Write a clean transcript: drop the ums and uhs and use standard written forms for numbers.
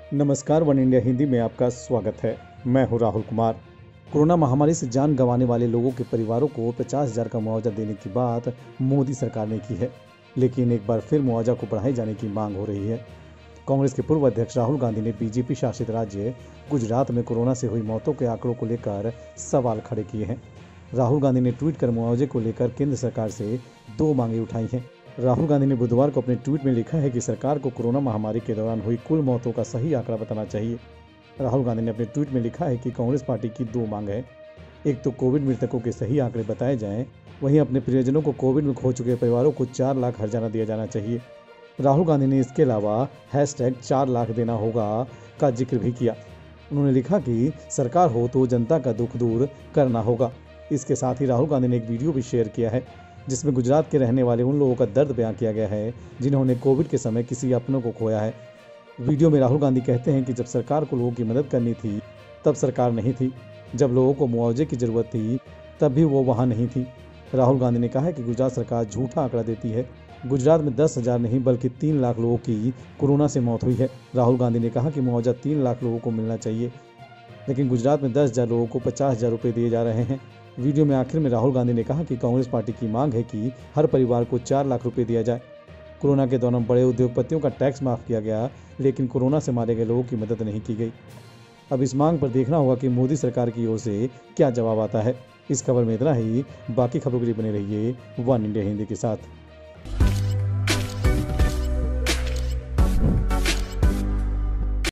नमस्कार, one India Hindi में आपका स्वागत है। मैं हूं राहुल कुमार। कोरोना महामारी से जान गंवाने वाले लोगों के परिवारों को 50,000 का मुआवजा देने की बात मोदी सरकार ने की है, लेकिन एक बार फिर मुआवजा को बढ़ाए जाने की मांग हो रही है। कांग्रेस के पूर्व अध्यक्ष राहुल गांधी ने बीजेपी शासित राज्य गुजरात में कोरोना से हुई मौतों के आंकड़ों को लेकर सवाल खड़े किए हैं। राहुल गांधी ने ट्वीट कर मुआवजे को लेकर केंद्र सरकार से 2 मांगे उठाई हैं। राहुल गांधी ने बुधवार को अपने ट्वीट में लिखा है कि सरकार को कोरोना महामारी के दौरान हुई कुल मौतों का सही आंकड़ा बताना चाहिए। राहुल गांधी ने अपने ट्वीट में लिखा है कि कांग्रेस पार्टी की 2 मांग है। एक तो कोविड मृतकों के सही आंकड़े बताए जाएं, वहीं अपने प्रियजनों को कोविड में खो चुके परिवारों को 4 लाख हर्जाना दिया जाना चाहिए। राहुल गांधी ने इसके अलावा #4 लाख देना होगा का जिक्र भी किया। उन्होंने लिखा कि सरकार हो तो जनता का दुख दूर करना होगा। इसके साथ ही राहुल गांधी ने एक वीडियो भी शेयर किया है, जिसमें गुजरात के रहने वाले उन लोगों का दर्द बयां किया गया है जिन्होंने कोविड के समय किसी अपनों को खोया है। वीडियो में राहुल गांधी कहते हैं कि जब सरकार को लोगों की मदद करनी थी तब सरकार नहीं थी, जब लोगों को मुआवजे की जरूरत थी तब भी वो वहां नहीं थी। राहुल गांधी ने कहा है कि गुजरात सरकार झूठा आंकड़ा देती है। गुजरात में 10,000 नहीं बल्कि 3 लाख लोगों की कोरोना से मौत हुई है। राहुल गांधी ने कहा कि मुआवजा 3 लाख लोगों को मिलना चाहिए, लेकिन गुजरात में 10,000 लोगों को 50,000 रुपये दिए जा रहे हैं। वीडियो में आखिर में राहुल गांधी ने कहा कि कांग्रेस पार्टी की मांग है कि हर परिवार को 4 लाख रुपए दिया जाए। कोरोना के दौरान बड़े उद्योगपतियों का टैक्स माफ किया गया, लेकिन कोरोना से मारे गए लोगों की मदद नहीं की गई। अब इस मांग पर देखना होगा कि मोदी सरकार की ओर से क्या जवाब आता है। इस खबर में इतना ही। बाकी खबरों के लिए बने रहिए वन इंडिया हिंदी के साथ।